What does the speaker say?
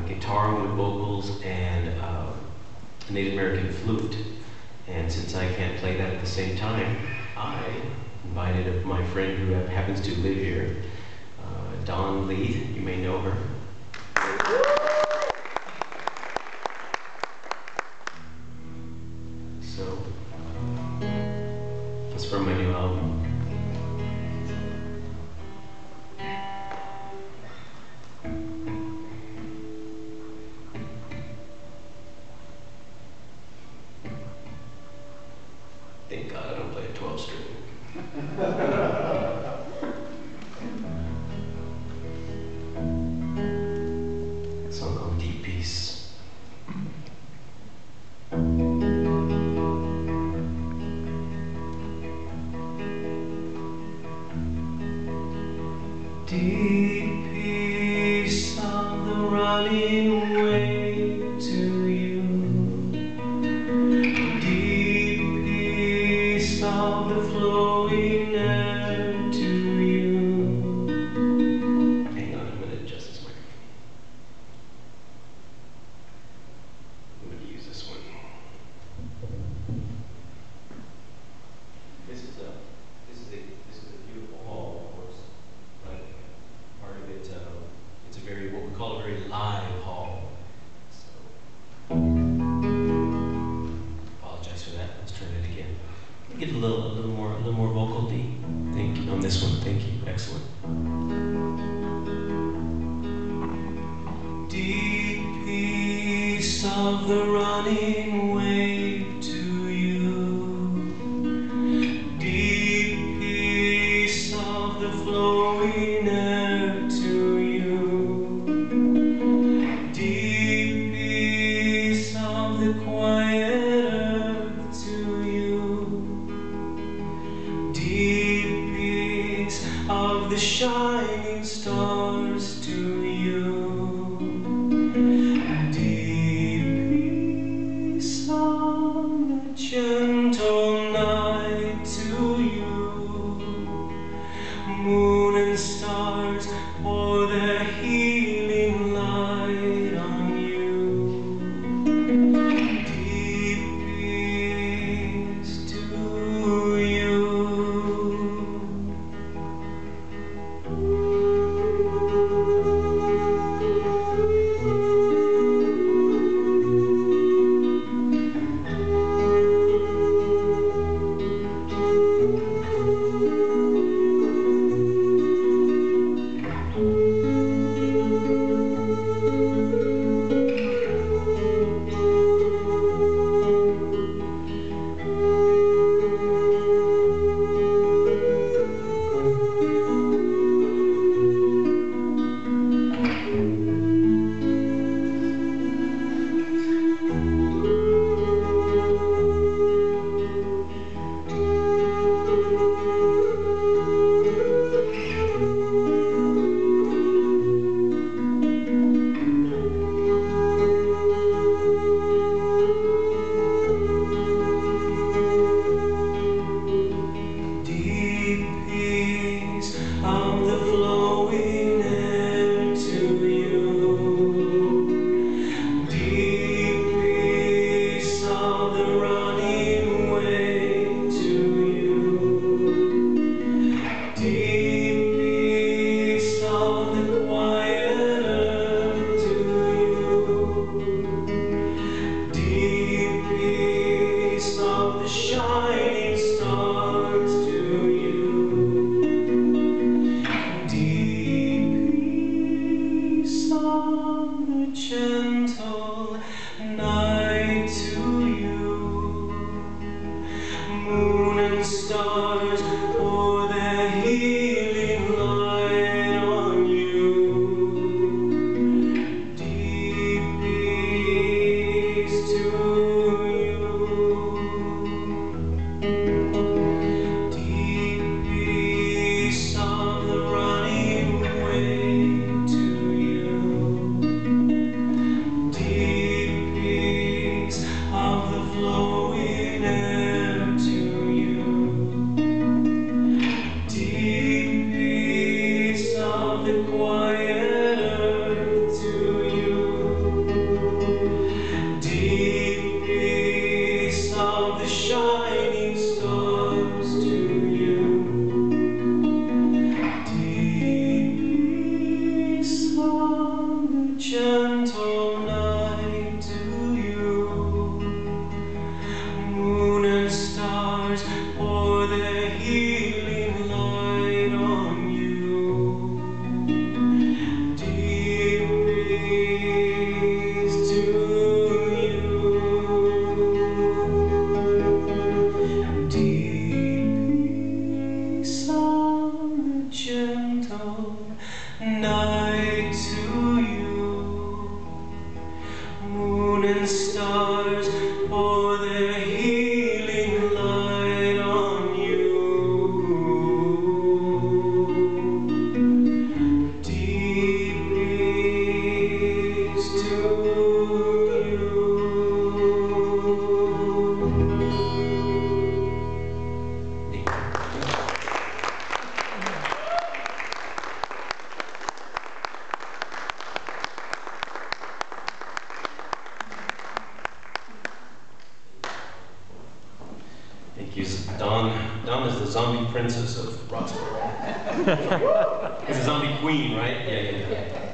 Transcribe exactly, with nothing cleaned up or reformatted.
guitar with vocals and uh, a Native American flute. And since I can't play that at the same time, I invited my friend who happens to live here, uh, Dawn Leith. You may know her. So, it's from my new album. Thank God I don't play a twelve string. A song called Deep Peace. Deep peace of the running way to you. Deep peace of the flowing air to you. Hang on, I'm going to adjust this microphone. I'm going to use this one. This is a this is a this is a beautiful hall, of course. But part of it, uh, it's a very, what we call a very live hall. So, apologize for that. Let's turn it again. Get a little, a little more, a little more vocal D. Thank you on this one. Thank you. Excellent. Deep peace of the running wave to you. Deep peace of the flowing air to you. Deep peace of the quiet earth to you. Deep peace of the shining stars to you. Deep peace of the gentle night to you. Moon and stars pour their healing light on you. Deep peace to you. Gentle night to you. Moon and stars pour their healing light on you. Deep peace to you. Deep peace of the running way to you. Deep gentle night to you. Moon and stars pour their healing light on you. Deep breeze to you. Deep peace on the gentle night to you. Moon and stars pour their healing light on you. Deep breeze to you. Thank you. Dawn, Dawn is the zombie princess of Roxborough. It's a zombie queen, right? Yeah, yeah, yeah.